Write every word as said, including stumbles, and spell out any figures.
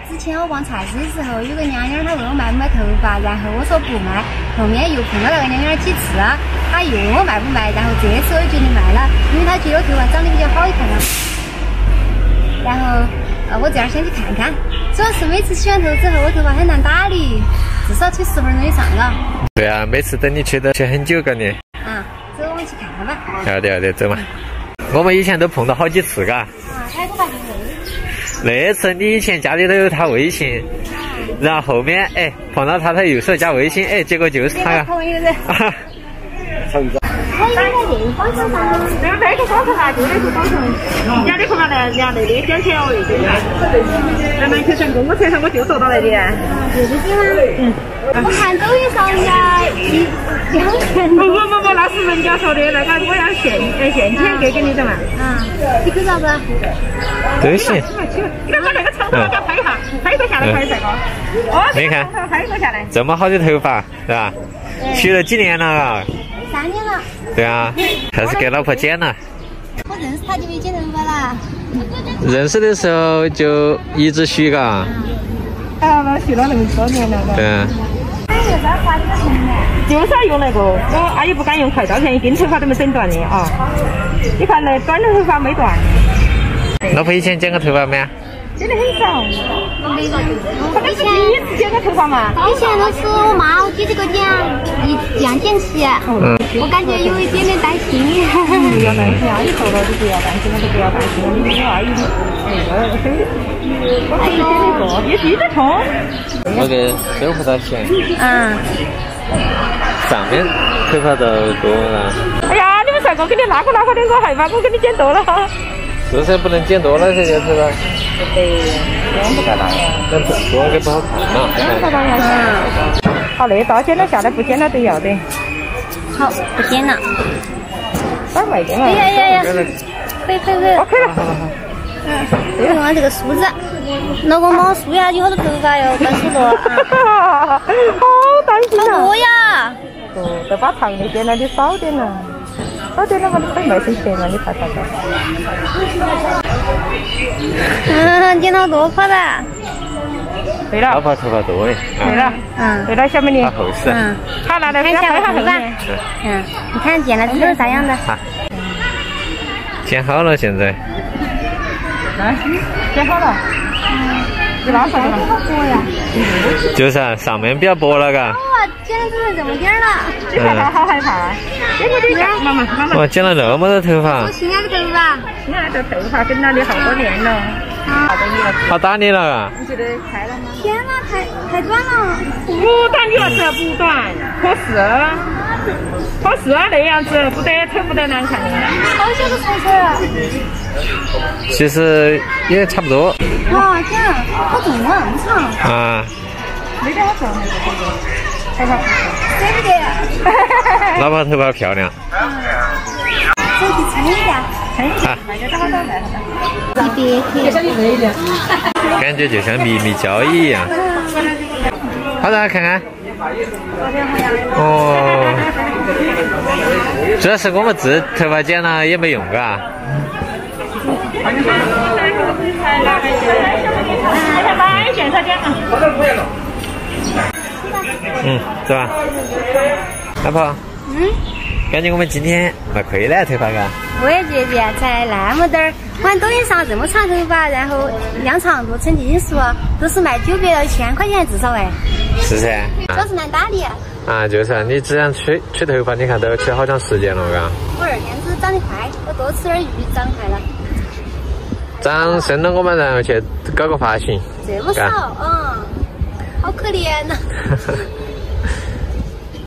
之前我逛菜市的时候，有个娘娘她问我卖不卖头发，然后我说不卖。后面又碰到那个娘娘几次，她又问我卖不卖，然后这次我就决定卖了，因为她觉得我头发长得比较好看了。然后呃，我这样先去看看，主要是每次洗完头之后，我头发很难打理，至少吹十分钟以上了。 对啊，每次等你吹都吹很久，感觉。 啊，走，我们去看看吧。 好的好的，走嘛。我们以前都碰到好几次，嘎。 啊，他头发就那次你以前家里头有他微信，然后后面哎碰到他，他又说加微信，哎，结果就是他呀。 同一个人。 啊。 他应该在电影广场上。 这个这个广场啊，就那个广场，人家的碰到那人家那里捡钱哦，那边看。咱们去成功，我车上我就坐到那里。 对对对。嗯。我看抖音上人家一两千。 不不不不，那是人家说的，那个我要现呃现钱给给你的嘛。 啊。你给咋子？ 都行。 你看把那个长头给拍一下，拍一个下来，拍这个。哦， 你看， 拍一个下来。 这么好的头发，对吧？洗了几年了啊？ 三年了。 对啊，还是给老婆剪了。 我认识他就没剪头发了。 认识的时候就一直洗嘎。 啊，那洗了那么多年了。 对啊。 就是要用那个，我阿姨不敢用快刀，便宜金头发都没整断的啊。你看那短的头发没断。 老婆以前剪过头发没啊？ 剪得很少。 没有。 他们是第一次剪个头发嘛？ 以前都是我妈我姐这个剪，一这样剪起。嗯。我感觉有一点点担心。 不要担心，阿姨说了就不要担心，我都不要担心，你有阿姨的那个手，我可以剪那个，也记得冲。 我给收不到钱。 嗯。 上面头发都多了。 哎呀，你们帅哥给你拉过拉过的，我害怕我给你剪多了。 是噻，不能剪多了噻，这头发。 对，这样不该打呀。 那多给不好看嘛。 这样才打呀。嗯。好，那刀剪了下来，不剪了都要的。 好，不剪了。 打快点嘛。 哎呀呀呀！可以可以可以。 OK 了。 嗯，用完这个梳子，老公帮我梳呀，有好多头发哟，关梳子啊。 好担心啊！ 好多呀。 哦，都把长的剪了，你少点了。少点了嘛，你可以卖点钱嘛，你看看看。 嗯，剪好多块的。 对了。 老婆头发多哎。 对了。嗯。对了，小美女。 好厚实。 嗯。 好，那来看一下我头发。嗯，你看剪了之后啥样的？ 好。剪好了，现在。 来，剪好了。嗯。你拉上去了。好薄呀。 就是啊，上面比较薄了，嘎。 哇，剪了只剩这么点了。 你看他好害怕。剪了点儿，妈妈妈妈。 我剪了那么多头发。 我心爱的头发。 心爱的头发跟了你好多年了。好多年了。 好打你了啊！ 你觉得开了吗？ 天哪，太太短了。 不短，你要是不短，合适。合适啊，那样子不得丑不得难看的。 好小的彩彩啊！ 其实也差不多。 哇，天啊，好重啊，那么长。 啊。 没得好重，头发。 舍不得。 老婆头发漂亮。 走去称一下。 称一下。卖得好多卖好多。一别克。 感觉就像秘密交易一样。好的，看看。哦。主要是我们自头发剪了也没用，嘎。嗯，是吧？老婆。嗯。感觉我们今天卖亏了，头发嘎。 我也觉得才那么点儿，我看抖音上这么长头发，然后量长度、成斤数，都是卖九百到一千块钱至少哎。 是噻。 主要是难打理。 啊，就是啊，你只想吹吹头发，你看都要吹好长时间了，嘎。 我二天子长得快，我多吃点鱼长快了。 长生了我们，然后去搞个发型。 这么少，嗯，好可怜呐。